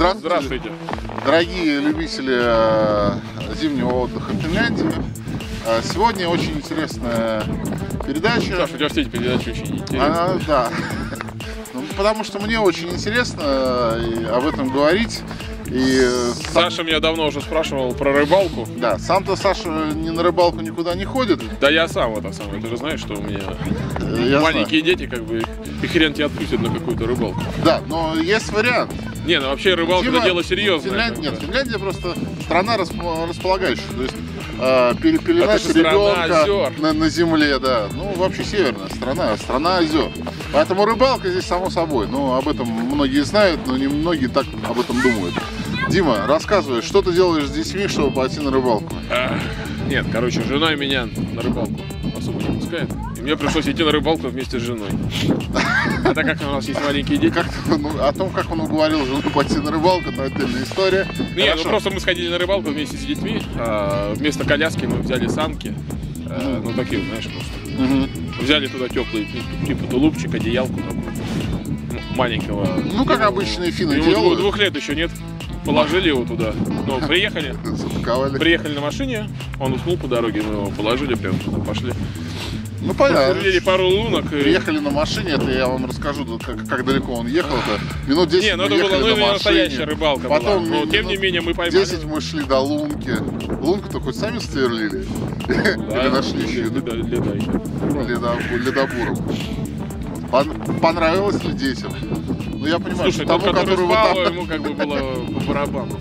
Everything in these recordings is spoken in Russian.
Здравствуйте. Дорогие любители зимнего отдыха в Финляндии. Сегодня очень интересная передача. Саша, у тебя все эти передачи очень интересные. Да. Потому что мне очень интересно об этом говорить. Саша меня давно уже спрашивал про рыбалку. Да, сам-то Саша не на рыбалку никуда не ходит. Да я сам это самое. Ты же знаешь, что у меня Я маленькие знаю. дети, как бы, и хрен тебя отпустят на какую-то рыбалку. Да, но есть вариант. Не, ну вообще рыбалка это дело серьезное. Финляндия просто страна располагающая. То есть пеленать ребенка на земле, да. Ну, вообще северная страна озер. Поэтому рыбалка здесь само собой. Ну, об этом многие знают, но не многие так об этом думают. Дима, рассказывай, что ты делаешь с детьми, чтобы пойти на рыбалку? Нет, короче, жена меня на рыбалку особо не пускает. И мне пришлось идти на рыбалку вместе с женой. А так как у нас есть маленькие дети. О том, как он уговорил жену пойти на рыбалку, это отдельная история. Нет, ну просто мы сходили на рыбалку вместе с детьми. Вместо коляски мы взяли санки. Ну такие, знаешь, просто. Взяли туда теплый типа тулупчик, одеялку такую, маленького. Ну, как обычные финны делают. делают. 2 лет еще нет. Положили его туда. Ну, приехали на машине, он уснул по дороге, мы его положили, прям туда пошли. Ну, понятно. Посмотрели пару лунок. Приехали на машине, это я вам расскажу, как далеко он ехал. Это минут 10 не, ну это ехали была на настоящая рыбалка. Потом, была. Но тем не менее мы поймали. 10 мы шли до лунки. Лунку-то хоть сами сверлили? Или нашли еще? Ледобуром. Понравилось ли детям? Ну, я понимаю, слушай, что тому, который спал, ему как бы было по барабану.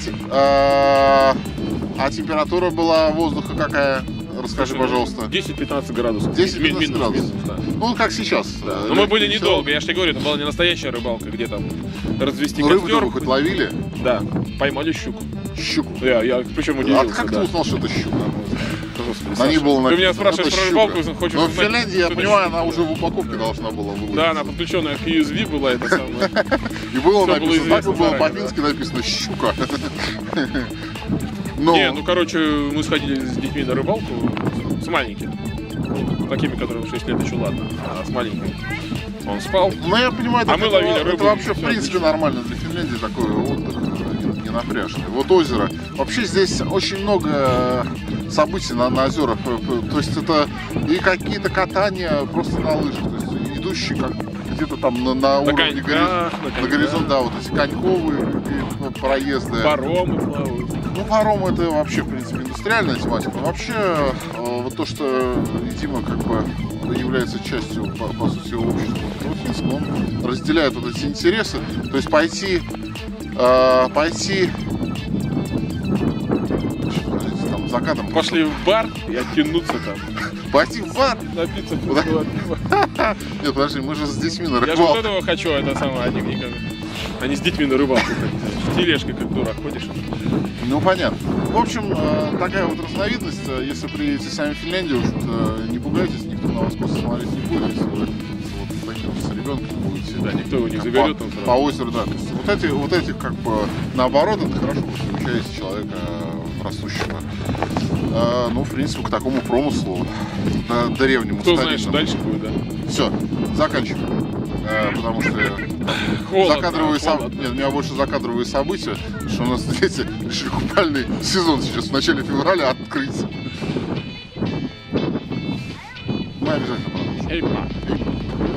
А температура была воздуха какая? Расскажи, пожалуйста. 10-15 градусов. 10-15 градусов. Минус, да. Ну, как сейчас. Да. Но мы были недолго, я же тебе говорю, это была не настоящая рыбалка, где там развести костер. Рыбу вы хоть ловили? Да, поймали щуку. Щуку? Я причем удивился. А как ты узнал, что это щука? Господи, на ней было написано. Ты меня спрашиваешь про рыбалку, хочешь но в узнать, Финляндии, я понимаю, она уже в упаковке должна была выловиться. Да, она подключенная к USB была, это самое. И было написано, так было по-фински написано «щука». Не, ну короче, мы сходили с детьми на рыбалку, с маленькими. Такими, которым 6 лет еще ладно, а с маленькими. Он спал. Ну я понимаю, мы ловили рыбу. Это вообще в принципе нормально для Финляндии, такой отдых не напряжный. Вот озеро. Вообще здесь очень много событий на озерах. То есть это и какие-то катания просто на лыжах. То есть идущие как где-то там на уровне на горизонт, да, вот эти коньковые проезды. Паромы плавают. Ну, паром это вообще, в принципе, индустриальная тематика. Но вообще, вот то, что Дима как бы является частью, по сути, общества финского, он разделяет вот эти интересы. То есть пойти там, закатом. Пошли в бар и оттянуться там. Пойти в бар? Напиться пива. Нет, подожди, мы же с детьми на рыбалку. Я же вот этого хочу, это самое, они с детьми на рыбалку ходят. В тележке как дурак ходишь. Ну, понятно. В общем, такая вот разновидность. Если приедете сами в Финляндию, не пугайтесь, никто на вас просто смотреть не будет. Если вы вот с таким с ребенком будете. Да, никто его не заберет. По озеру, да. То есть вот этих как бы наоборот, это хорошо, что приучаете человека растущего. Ну, в принципе, к такому промыслу древнему. Кто знает, что дальше будет, да? Все, заканчиваем. Потому что закадровые события. Нет, у меня больше закадровые события, что у нас дети решили купальный сезон сейчас в начале февраля открыть. Мы обязательно продолжим.